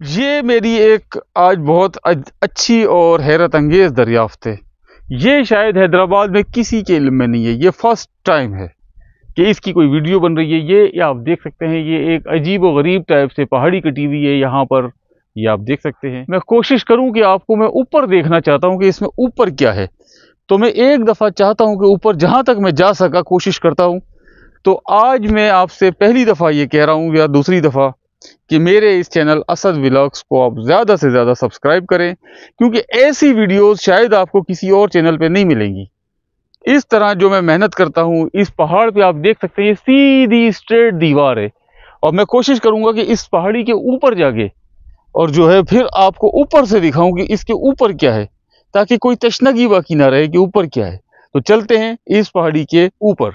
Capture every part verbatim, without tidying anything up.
ये मेरी एक आज बहुत अच्छी और हैरत अंगेज दरियाफ्त है। ये शायद हैदराबाद में किसी के इल्म में नहीं है। ये फर्स्ट टाइम है कि इसकी कोई वीडियो बन रही है। ये ये आप देख सकते हैं, ये एक अजीब व गरीब टाइप से पहाड़ी कटी हुई है यहाँ पर। ये आप देख सकते हैं। मैं कोशिश करूं कि आपको, मैं ऊपर देखना चाहता हूं कि इसमें ऊपर क्या है। तो मैं एक दफ़ा चाहता हूं कि ऊपर जहां तक मैं जा सका कोशिश करता हूं। तो आज मैं आपसे पहली दफ़ा ये कह रहा हूं या दूसरी दफ़ा कि मेरे इस चैनल असद व्लॉग्स को आप ज़्यादा से ज़्यादा सब्सक्राइब करें, क्योंकि ऐसी वीडियोस शायद आपको किसी और चैनल पे नहीं मिलेंगी। इस तरह जो मैं मेहनत करता हूँ, इस पहाड़ पे आप देख सकते हैं ये सीधी स्ट्रेट दीवार है, और मैं कोशिश करूँगा कि इस पहाड़ी के ऊपर जाके और जो है फिर आपको ऊपर से दिखाऊं कि इसके ऊपर क्या है, ताकि कोई तशनगी बाकी ना रहे कि ऊपर क्या है। तो चलते हैं इस पहाड़ी के ऊपर।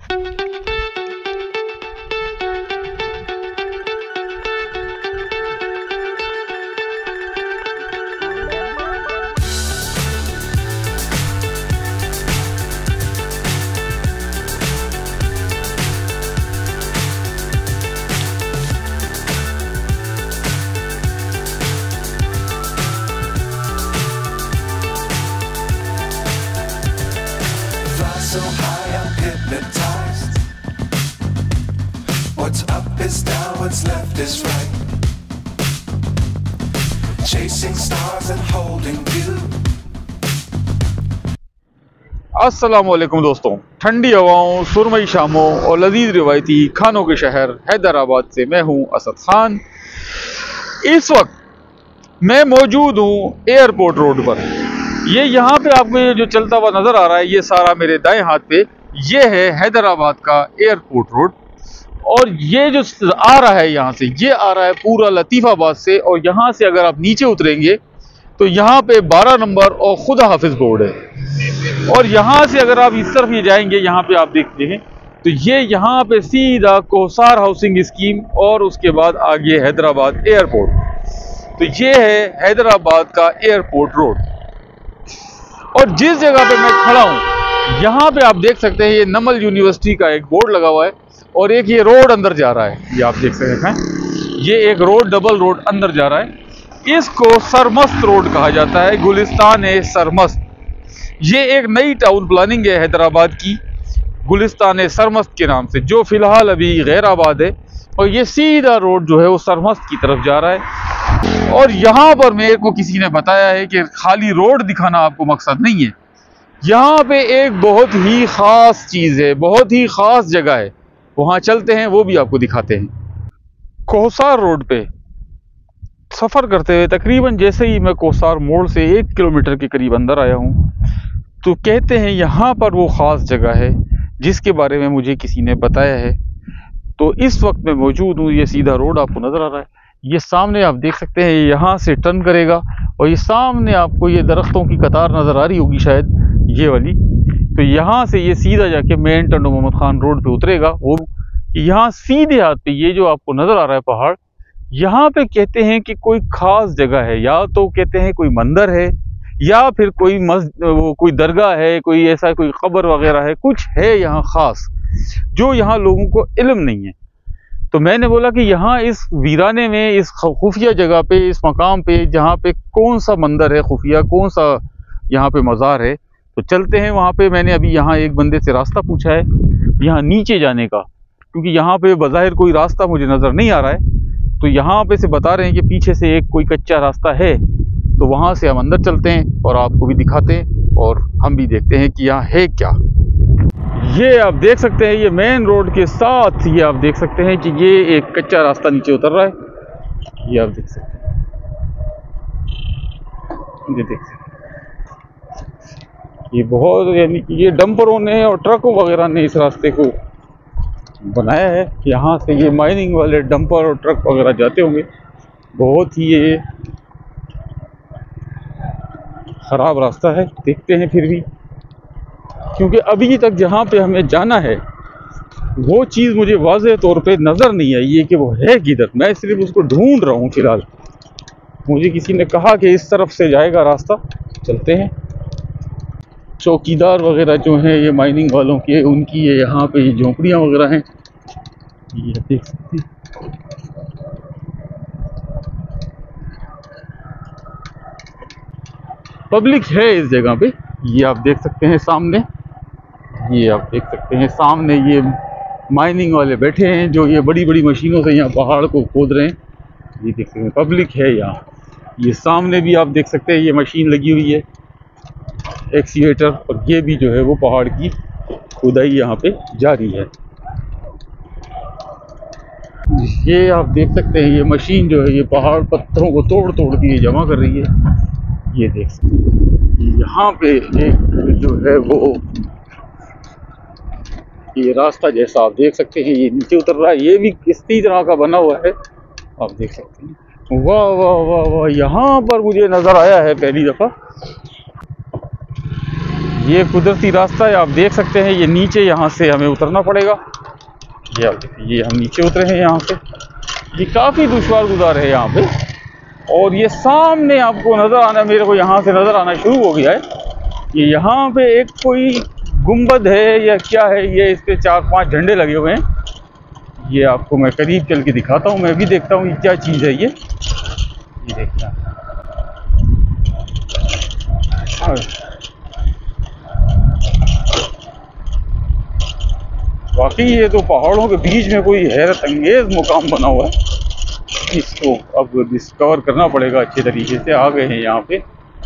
So high I'm hypnotized. What's up is down, what's left is right. Chasing stars and holding you. अस्सलामुअलैकुम दोस्तों, ठंडी हवाओं, सुरमई शामों और लजीज रिवायती खानों के शहर हैदराबाद से मैं हूं असद खान। इस वक्त मैं मौजूद हूं एयरपोर्ट रोड पर। ये यहाँ पे आपको ये जो चलता हुआ नज़र आ रहा है, ये सारा मेरे दाएं हाथ पे, ये है हैदराबाद का एयरपोर्ट रोड। और ये जो आ रहा है यहाँ से, ये आ रहा है पूरा लतीफ़ाबाद से। और यहाँ से अगर आप नीचे उतरेंगे तो यहाँ पे बारह नंबर और खुदा हाफिज बोर्ड है। और यहाँ से अगर आप इस तरफ ये जाएंगे, यहाँ पे आप देखते हैं तो ये यहाँ पे सीधा कोसार हाउसिंग स्कीम और उसके बाद आगे हैदराबाद एयरपोर्ट। तो ये है हैदराबाद का एयरपोर्ट रोड। और जिस जगह पे मैं खड़ा हूँ, यहाँ पे आप देख सकते हैं ये नमल यूनिवर्सिटी का एक बोर्ड लगा हुआ है, और एक ये रोड अंदर जा रहा है। ये आप देख सकते हैं, ये एक रोड, डबल रोड अंदर जा रहा है। इसको सरमस्त रोड कहा जाता है, गुलिस्तान है सरमस्त। ये एक नई टाउन प्लानिंग है हैदराबाद की, गुलिस्तान है सरमस्त के नाम से, जो फिलहाल अभी गैराबाद है। और ये सीधा रोड जो है वो सरमस्त की तरफ जा रहा है। और यहाँ पर मेरे को किसी ने बताया है कि खाली रोड दिखाना आपको मकसद नहीं है, यहाँ पे एक बहुत ही ख़ास चीज़ है, बहुत ही ख़ास जगह है। वहाँ चलते हैं, वो भी आपको दिखाते हैं। कोसार रोड पे सफ़र करते हुए तकरीबन जैसे ही मैं कोसार मोड़ से एक किलोमीटर के करीब अंदर आया हूँ, तो कहते हैं यहाँ पर वो ख़ास जगह है जिसके बारे में मुझे किसी ने बताया है। तो इस वक्त मैं मौजूद हूँ, ये सीधा रोड आपको नज़र आ रहा है। ये सामने आप देख सकते हैं, यहाँ से टर्न करेगा और ये सामने आपको ये दरख्तों की कतार नज़र आ रही होगी शायद, ये वाली। तो यहाँ से ये सीधा जाके मेन टंडो मोहम्मद खान रोड पे उतरेगा। वो यहाँ सीधे हाथ पे ये जो आपको नज़र आ रहा है पहाड़, यहाँ पे कहते हैं कि कोई ख़ास जगह है, या तो कहते हैं कोई मंदिर है, या फिर कोई मस्जिद, वो कोई दरगाह है, कोई ऐसा कोई कब्र वगैरह है, कुछ है यहाँ ख़ास जो यहाँ लोगों को इल्म नहीं है। तो मैंने बोला कि यहाँ इस वीराने में, इस खुफिया जगह पे, इस मकाम पे, जहाँ पे कौन सा मंदिर है खुफिया, कौन सा यहाँ पे मज़ार है, तो चलते हैं वहाँ पे। मैंने अभी यहाँ एक बंदे से रास्ता पूछा है यहाँ नीचे जाने का, क्योंकि यहाँ पे बज़ाहिर कोई रास्ता मुझे नज़र नहीं आ रहा है। तो यहाँ पे से बता रहे हैं कि पीछे से एक कोई कच्चा रास्ता है, तो वहाँ से हम अंदर चलते हैं और आपको भी दिखाते हैं और हम भी देखते हैं कि यहाँ है क्या। ये आप देख सकते हैं, ये मेन रोड के साथ ये आप देख सकते हैं कि ये एक कच्चा रास्ता नीचे उतर रहा है। ये आप देख सकते हैं, ये देख सकते हैं, ये बहुत, यानी कि ये डंपरों ने और ट्रकों वगैरह ने इस रास्ते को बनाया है। यहाँ से ये माइनिंग वाले डंपर और ट्रक वगैरह जाते होंगे। बहुत ही ये ख़राब रास्ता है, देखते हैं फिर भी, क्योंकि अभी तक जहाँ पे हमें जाना है वो चीज़ मुझे वाज़ेह तौर पे नज़र नहीं आई है कि वो है किधर। मैं सिर्फ उसको ढूंढ रहा हूँ फिलहाल। मुझे किसी ने कहा कि इस तरफ से जाएगा रास्ता, चलते हैं। चौकीदार वगैरह जो हैं ये माइनिंग वालों के, उनकी ये यहाँ पे ये झोंपड़ियाँ वगैरह हैं, ये देख सकते हैं। पब्लिक है इस जगह पे। ये आप देख सकते हैं सामने, ये आप देख सकते हैं सामने ये माइनिंग वाले बैठे हैं जो ये बड़ी बड़ी मशीनों से यहाँ पहाड़ को खोद रहे हैं। ये देख सकते हैं पब्लिक है यहाँ। ये सामने भी आप देख सकते हैं ये मशीन लगी हुई है एक्सीवेटर, और ये भी जो है वो पहाड़ की खुदाई यहाँ पे जारी है। ये आप देख सकते हैं ये मशीन जो है ये पहाड़ पत्थरों को तोड़ तोड़ के जमा कर रही है। ये देख सकते हैं यहाँ पे एक जो है वो ये रास्ता जैसा आप देख सकते हैं ये नीचे उतर रहा है, ये भी किसी तरह का बना हुआ है आप देख सकते हैं। वाह वाह वाह वाह, यहाँ पर मुझे नज़र आया है पहली दफ़ा ये कुदरती रास्ता है। आप देख सकते हैं ये नीचे यहाँ से हमें उतरना पड़ेगा। ये आप देखिए ये हम नीचे उतरे हैं यहाँ से, ये काफ़ी दुश्वार गुजार है यहाँ पे। और ये सामने आपको नज़र आना, मेरे को यहाँ से नज़र आना शुरू हो गया है, ये यहाँ पे एक कोई गुंबद है या क्या है, ये इस पे चार पांच झंडे लगे हुए हैं। ये आपको मैं करीब चल के दिखाता हूँ, मैं भी देखता हूँ ये क्या चीज़ है। ये ये देखना, वाकई ये तो पहाड़ों के बीच में कोई हैरत अंगेज मुकाम बना हुआ है। इसको अब डिस्कवर करना पड़ेगा अच्छे तरीके से। आ गए हैं यहाँ पे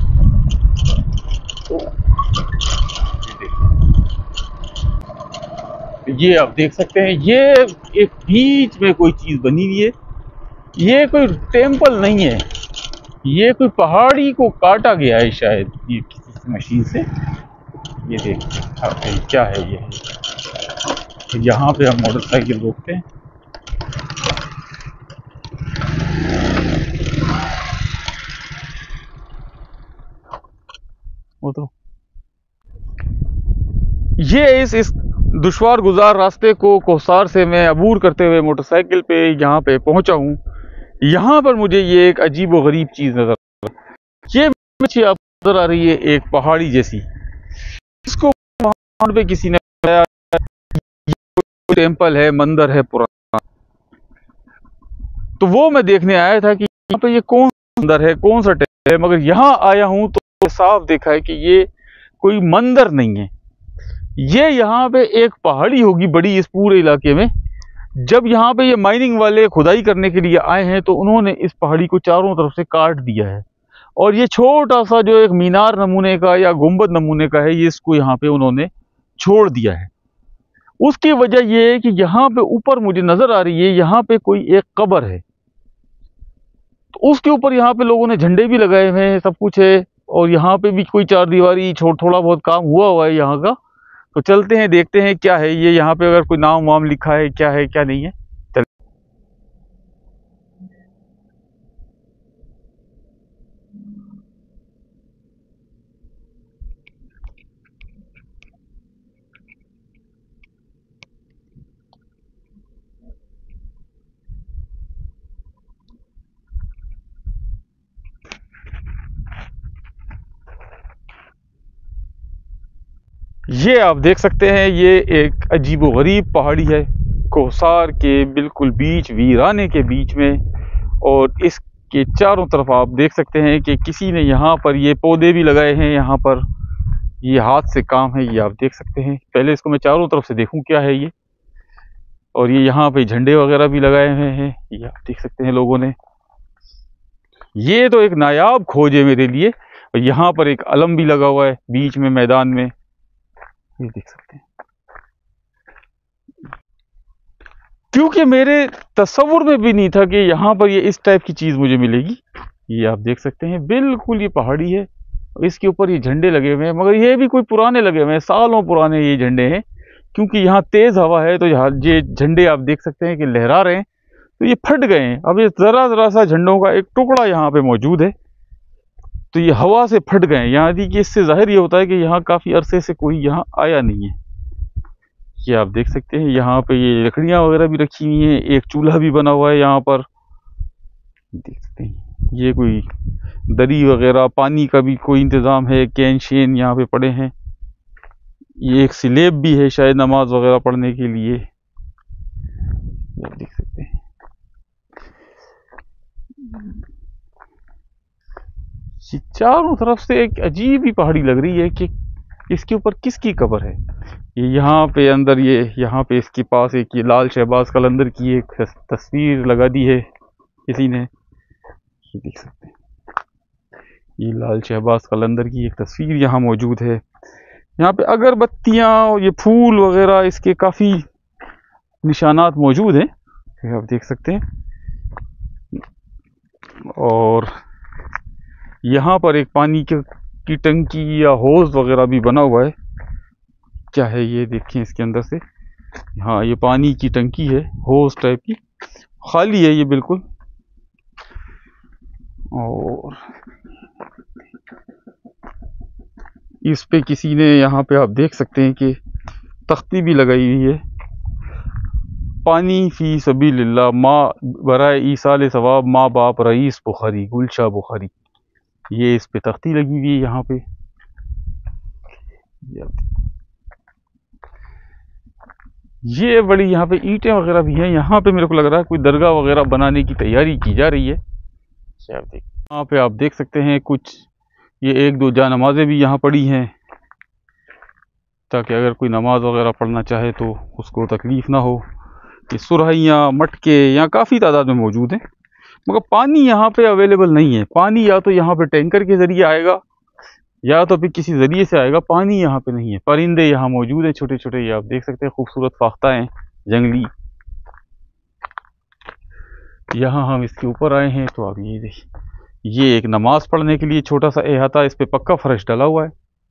तो ये आप देख सकते हैं ये एक बीच में कोई चीज़ बनी हुई है। ये कोई टेम्पल नहीं है, ये कोई पहाड़ी को काटा गया है शायद ये किसी मशीन से। ये देखिए क्या है ये, यहाँ पे हम मोटरसाइकिल रोकते हैं। वो तो ये इस इस दुश्वार गुजार रास्ते को कोसार से मैं अबूर करते हुए मोटरसाइकिल पे यहाँ पे पहुँचा हूँ। यहाँ पर मुझे ये एक अजीब व गरीब चीज़ नज़र आ रही है। ये मुझे आप नज़र आ रही है एक पहाड़ी जैसी, इसको वहाँ पे किसी ने बताया टेम्पल है, मंदिर है पुराना। तो वो मैं देखने आया था कि यहाँ पे ये कौन सा मंदिर है, कौन सा टेम्पल है, मगर यहाँ आया हूँ तो साफ देखा है कि ये कोई मंदिर नहीं है, ये यहाँ पे एक पहाड़ी होगी बड़ी इस पूरे इलाके में। जब यहाँ पे ये माइनिंग वाले खुदाई करने के लिए आए हैं तो उन्होंने इस पहाड़ी को चारों तरफ से काट दिया है, और ये छोटा सा जो एक मीनार नमूने का या गुंबद नमूने का है, ये इसको यहाँ पे उन्होंने छोड़ दिया है। उसकी वजह ये है कि यहाँ पे ऊपर मुझे नजर आ रही है यहाँ पे कोई एक कब्र है, तो उसके ऊपर यहाँ पे लोगों ने झंडे भी लगाए हुए हैं, सब कुछ है, और यहाँ पे भी कोई चार दीवारी छोड़ थोड़ा बहुत काम हुआ हुआ है यहाँ का। तो चलते हैं देखते हैं क्या है ये, यहाँ पे अगर कोई नाम वाम लिखा है क्या है क्या नहीं है। चल ये आप देख सकते हैं ये एक अजीबोगरीब पहाड़ी है कोसार के बिल्कुल बीच, वीराने के बीच में, और इसके चारों तरफ आप देख सकते हैं कि किसी ने यहाँ पर ये पौधे भी लगाए हैं, यहाँ पर ये हाथ से काम है, ये आप देख सकते हैं। पहले इसको मैं चारों तरफ से देखूं क्या है ये, और ये यहाँ पे झंडे वगैरह भी लगाए हुए हैं, ये आप देख सकते हैं लोगों ने। ये तो एक नायाब खोज है मेरे लिए। और यहाँ पर एक अलम भी लगा हुआ है बीच में मैदान में, ये देख सकते हैं। क्योंकि मेरे तस्वुर में भी नहीं था कि यहाँ पर ये इस टाइप की चीज़ मुझे मिलेगी। ये आप देख सकते हैं बिल्कुल ये पहाड़ी है, इसके ऊपर ये झंडे लगे हुए हैं, मगर ये भी कोई पुराने लगे हुए हैं, सालों पुराने ये झंडे हैं। क्योंकि यहाँ तेज़ हवा है तो यहाँ ये झंडे आप देख सकते हैं कि लहरा रहे हैं, तो ये फट गए हैं। अब ये ज़रा ज़रा सा झंडों का एक टुकड़ा यहाँ पे मौजूद है, तो ये हवा से फट गए हैं। यहाँ कि इससे जाहिर ये होता है कि यहाँ काफ़ी अरसे से कोई यहाँ आया नहीं है। ये आप देख सकते हैं यहाँ पे ये लकड़ियाँ वगैरह भी रखी हुई हैं, एक चूल्हा भी बना हुआ है यहाँ पर, देख सकते हैं। ये कोई दरी वगैरह, पानी का भी कोई इंतज़ाम है, कैन शेन यहाँ पे पड़े हैं। ये एक स्लेब भी है शायद नमाज वगैरह पढ़ने के लिए, ये आप देख सकते हैं। ये चारों तरफ से एक अजीब ही पहाड़ी लग रही है कि इसके ऊपर किसकी कब्र है। ये यहाँ पे अंदर ये यहाँ पे इसके पास एक ये लाल शहबाज कलंदर की एक तस्वीर लगा दी है किसी ने, ये देख सकते हैं ये लाल शहबाज कलंदर की एक तस्वीर यहाँ मौजूद है। यहाँ पे अगरबत्तियाँ और ये फूल वगैरह इसके काफ़ी निशानात मौजूद हैं, आप देख सकते हैं। और यहाँ पर एक पानी की टंकी या होज वगैरह भी बना हुआ है, क्या है ये देखें इसके अंदर से। हाँ ये पानी की टंकी है, होज टाइप की, खाली है ये बिल्कुल। और इस पे किसी ने यहाँ पे आप देख सकते हैं कि तख्ती भी लगाई हुई है, पानी फी सबीलिल्लाह माँ बराए ईसाल सवाब माँ बाप रईस बुखारी गुलशाह बुखारी, ये इस पे तख्ती लगी हुई है यहाँ पे। ये बड़ी यहाँ पे ईंटें वगैरह भी हैं, यहाँ पे मेरे को लग रहा है कोई दरगाह वगैरह बनाने की तैयारी की जा रही है। यहाँ पे आप देख सकते हैं कुछ ये एक दो जा नमाजें भी यहाँ पड़ी हैं, ताकि अगर कोई नमाज वगैरह पढ़ना चाहे तो उसको तकलीफ़ ना हो। ये सुरहियाँ मटके यहाँ काफ़ी तादाद में मौजूद हैं, मगर पानी यहाँ पे अवेलेबल नहीं है। पानी या तो यहाँ पे टैंकर के ज़रिए आएगा या तो फिर किसी ज़रिए से आएगा, पानी यहाँ पे नहीं है। परिंदे यहाँ मौजूद हैं छोटे छोटे, ये आप देख सकते हैं, खूबसूरत फाख्ता हैं जंगली। यहाँ हम इसके ऊपर आए हैं तो आप ये देखिए, ये एक नमाज पढ़ने के लिए छोटा सा अहाता, इस पे पक्का फर्श डला हुआ है।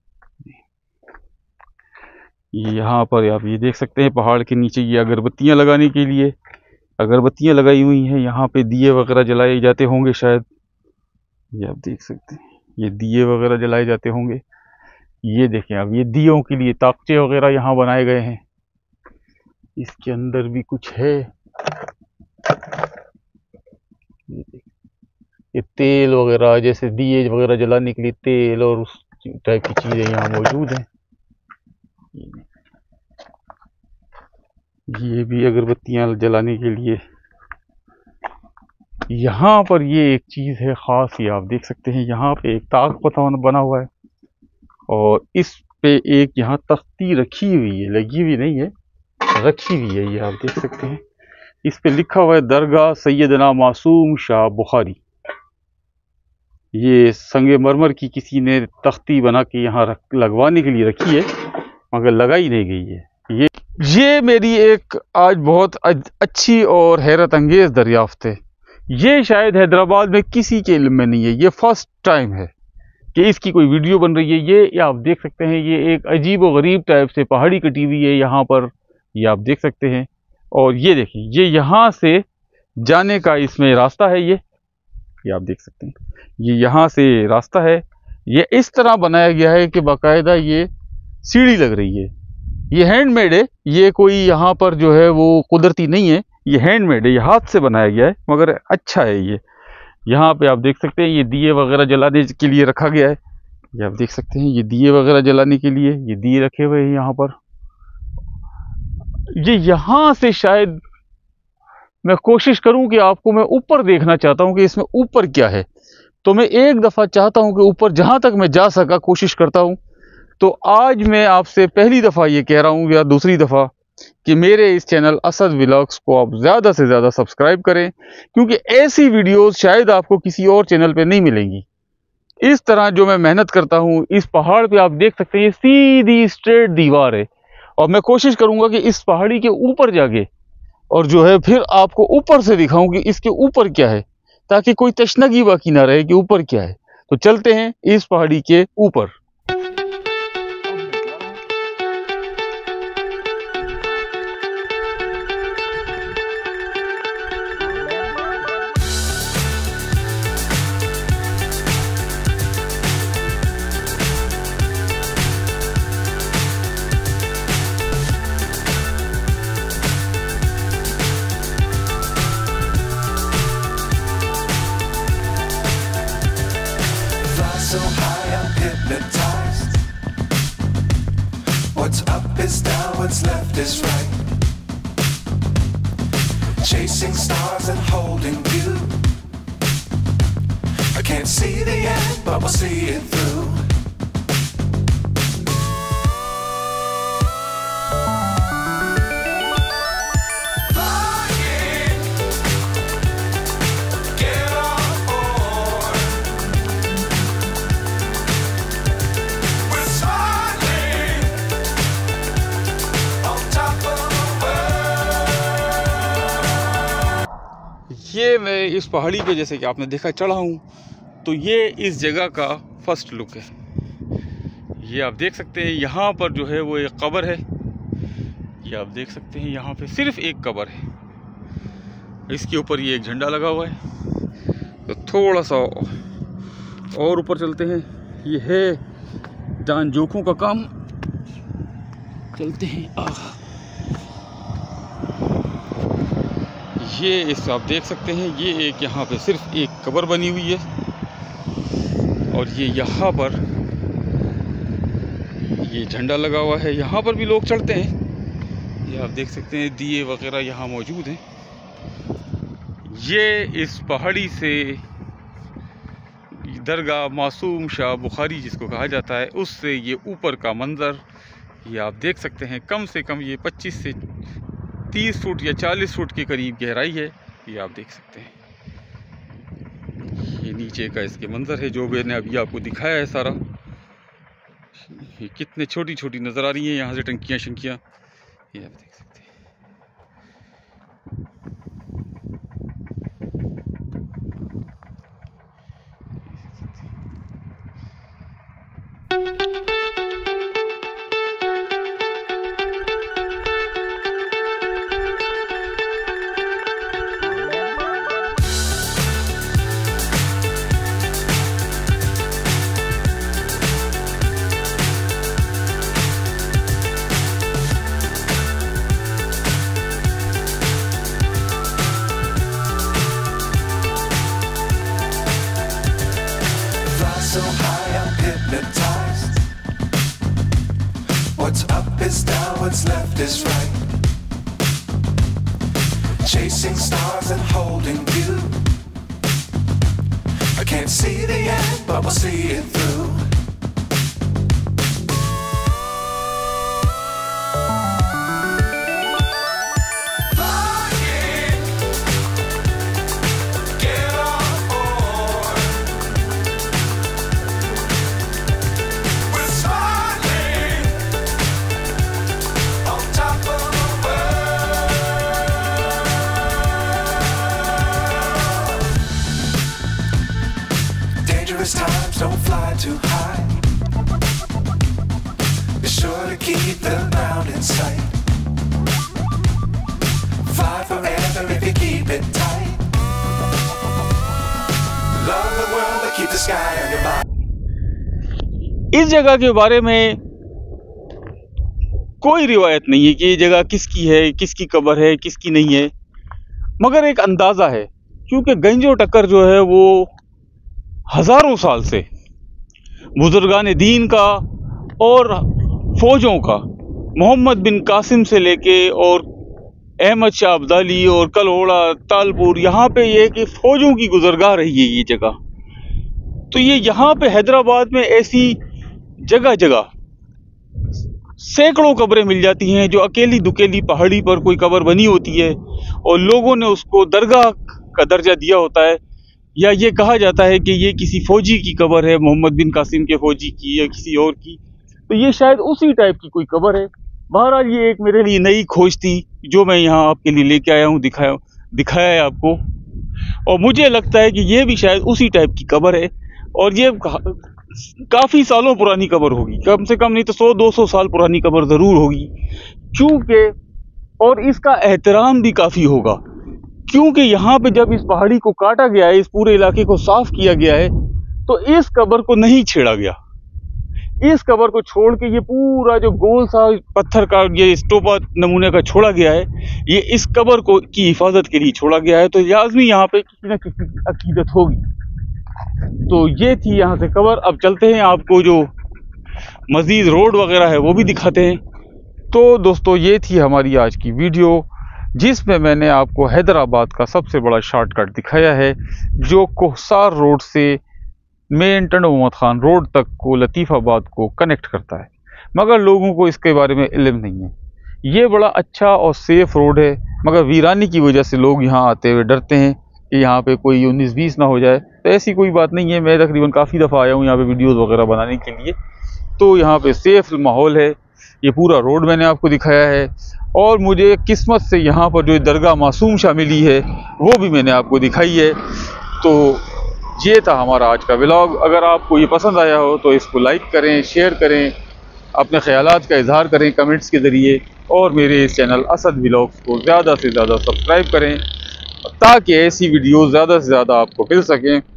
यहाँ पर आप ये देख सकते हैं पहाड़ के नीचे ये अगरबत्तियाँ लगाने के लिए अगरबत्तियाँ लगाई हुई हैं। यहाँ पे दिए वगैरह जलाए जाते होंगे शायद, ये आप देख सकते हैं ये दिए वगैरह जलाए जाते होंगे। ये देखें अब ये दियों के लिए ताकचे वगैरह यहाँ बनाए गए हैं। इसके अंदर भी कुछ है, ये तेल वगैरह जैसे दिए वगैरह जलाने के लिए तेल और उस टाइप की चीज़ें यहाँ मौजूद हैं। ये भी अगरबत्तियाँ जलाने के लिए। यहाँ पर ये एक चीज़ है ख़ास, ये आप देख सकते हैं, यहाँ पे एक ताक पता बना हुआ है और इस पे एक यहाँ तख्ती रखी हुई है, लगी हुई नहीं है, रखी हुई है, ये आप देख सकते हैं। इस पे लिखा हुआ है दरगाह सैयदना मासूम शाह बुखारी। ये संगे मरमर की किसी ने तख्ती बना के यहाँ रख लगवाने के लिए रखी है, मगर लगाई नहीं गई है। ये ये मेरी एक आज बहुत अच्छी और हैरत अंगेज़ दरियाफ्त है। ये शायद हैदराबाद में किसी के इल्म में नहीं है, ये फर्स्ट टाइम है कि इसकी कोई वीडियो बन रही है। ये, ये आप देख सकते हैं, ये एक अजीब व गरीब टाइप से पहाड़ी कटी हुई है यहाँ पर, ये आप देख सकते हैं। और ये देखिए, ये यहाँ से जाने का इसमें रास्ता है, ये ये आप देख सकते हैं, ये यहाँ से रास्ता है। ये इस तरह बनाया गया है कि बाकायदा ये सीढ़ी लग रही है। ये हैंडमेड है, ये कोई यहाँ पर जो है वो कुदरती नहीं है, ये हैंडमेड है, ये हाथ से बनाया गया है, मगर अच्छा है। ये यहाँ पे आप देख सकते हैं, ये दिए वगैरह जलाने के लिए रखा गया है। ये आप देख सकते हैं, ये दिए वगैरह जलाने के लिए ये दिए रखे हुए हैं यहाँ पर। ये यहाँ से शायद मैं कोशिश करूं कि आपको, मैं ऊपर देखना चाहता हूं कि इसमें ऊपर क्या है, तो मैं एक दफ़ा चाहता हूं कि ऊपर जहां तक मैं जा सका कोशिश करता हूं। तो आज मैं आपसे पहली दफ़ा ये कह रहा हूं या दूसरी दफ़ा कि मेरे इस चैनल असद व्लॉग्स को आप ज़्यादा से ज़्यादा सब्सक्राइब करें, क्योंकि ऐसी वीडियोस शायद आपको किसी और चैनल पे नहीं मिलेंगी। इस तरह जो मैं मेहनत करता हूँ, इस पहाड़ पे आप देख सकते हैं, ये सीधी स्ट्रेट दीवार है, और मैं कोशिश करूँगा कि इस पहाड़ी के ऊपर जाके और जो है फिर आपको ऊपर से दिखाऊं कि इसके ऊपर क्या है, ताकि कोई तशनगी बाकी ना रहे कि ऊपर क्या है। तो चलते हैं इस पहाड़ी के ऊपर। So high I'm hypnotized. What's up is down, what's left is right. Chasing stars and holding you. I can't see the end, but we'll see it through. ये मैं इस पहाड़ी पे जैसे कि आपने देखा चढ़ा हूँ, तो ये इस जगह का फर्स्ट लुक है। ये आप देख सकते हैं यहाँ पर जो है वो एक कब्र है। ये आप देख सकते हैं यहाँ पे सिर्फ एक कब्र है, इसके ऊपर ये एक झंडा लगा हुआ है। तो थोड़ा सा और ऊपर चलते हैं। ये है जान जोखों का काम, चलते हैं। आह ये इस आप देख सकते हैं, ये एक यहाँ पे सिर्फ एक कब्र बनी हुई है, और ये यहाँ पर ये झंडा लगा हुआ है। यहाँ पर भी लोग चढ़ते हैं। ये आप देख सकते हैं दिए वगैरह यहाँ मौजूद हैं। ये इस पहाड़ी से दरगाह मासूम शाह बुखारी जिसको कहा जाता है, उससे ये ऊपर का मंज़र ये आप देख सकते हैं। कम से कम ये पच्चीस से तीस फुट या चालीस फुट के करीब गहराई है। ये आप देख सकते हैं। ये नीचे का इसके मंजर है जो मैंने अभी आपको दिखाया है सारा। ये कितने छोटी छोटी नज़र आ रही हैं यहाँ से टंकियाँ शंकियाँ, ये आप देख सकते हैं। So high I'm hypnotized. What's up is down, what's left is right. Chasing stars and holding you. I can't see the end, but we'll see it through. Times don't fly too high. Be sure to keep the ground in sight. Fly forever if you keep it tight. Love the world but keep the sky on your mind. इस जगह के बारे में कोई रिवायत नहीं है कि ये जगह किसकी है, किसकी कब्र है, किसकी नहीं है, मगर एक अंदाज़ा है। क्योंकि गंजो टक्कर जो है वो हज़ारों साल से बुजुर्गान दीन का और फ़ौजों का, मोहम्मद बिन कासिम से लेके और अहमद शाह अब्दाली और कलहोड़ा तालपुर, यहाँ पे ये कि फ़ौजों की गुज़रगाह रही है ये जगह। तो ये यहाँ पे हैदराबाद में ऐसी जगह जगह सैकड़ों कब्रें मिल जाती हैं जो अकेली दुकेली पहाड़ी पर कोई कब्र बनी होती है और लोगों ने उसको दरगाह का दर्जा दिया होता है, या ये कहा जाता है कि ये किसी फ़ौजी की कब्र है, मोहम्मद बिन कासिम के फ़ौजी की या किसी और की। तो ये शायद उसी टाइप की कोई कब्र है। बहरहाल ये एक मेरे लिए नई खोज थी जो मैं यहाँ आपके लिए लेके आया हूँ, दिखाया दिखाया है आपको। और मुझे लगता है कि ये भी शायद उसी टाइप की कब्र है, और ये काफ़ी सालों पुरानी कब्र होगी, कम से कम नहीं तो सौ दो सौ साल पुरानी कब्र ज़रूर होगी। क्योंकि और इसका एहतराम भी काफ़ी होगा, क्योंकि यहाँ पे जब इस पहाड़ी को काटा गया है, इस पूरे इलाके को साफ किया गया है, तो इस कब्र को नहीं छेड़ा गया। इस कब्र को छोड़ के ये पूरा जो गोल सा पत्थर का ये स्टोपा नमूने का छोड़ा गया है, ये इस कब्र को की हिफाजत के लिए छोड़ा गया है। तो लाजमी यहाँ पे किसी न किसी की अकीदत होगी। तो ये थी यहाँ से कब्र। अब चलते हैं, आपको जो मज़ीद रोड वगैरह है वो भी दिखाते हैं। तो दोस्तों ये थी हमारी आज की वीडियो। जिसमें मैंने आपको हैदराबाद का सबसे बड़ा शॉर्टकट दिखाया है, जो कोहसार रोड से मेन टंड मोहम्मद खान रोड तक को लतीफ़ाबाद को कनेक्ट करता है, मगर लोगों को इसके बारे में इल्म नहीं है। ये बड़ा अच्छा और सेफ़ रोड है, मगर वीरानी की वजह से लोग यहाँ आते हुए डरते हैं कि यहाँ पे कोई उन्नीस बीस ना हो जाए। तो ऐसी कोई बात नहीं है। मैं तकरीबन काफ़ी दफ़ा आया हूँ यहाँ पे वीडियोस वगैरह बनाने के लिए, तो यहाँ पे सेफ़ माहौल है। ये पूरा रोड मैंने आपको दिखाया है, और मुझे किस्मत से यहाँ पर जो दरगाह मासूम शाह मिली है वो भी मैंने आपको दिखाई है। तो ये था हमारा आज का व्लॉग। अगर आपको ये पसंद आया हो तो इसको लाइक करें, शेयर करें, अपने ख्यालात का इजहार करें कमेंट्स के ज़रिए, और मेरे इस चैनल असद व्लॉग्स को ज़्यादा से ज़्यादा सब्सक्राइब करें ताकि ऐसी वीडियो ज़्यादा से ज़्यादा आपको मिल सकें।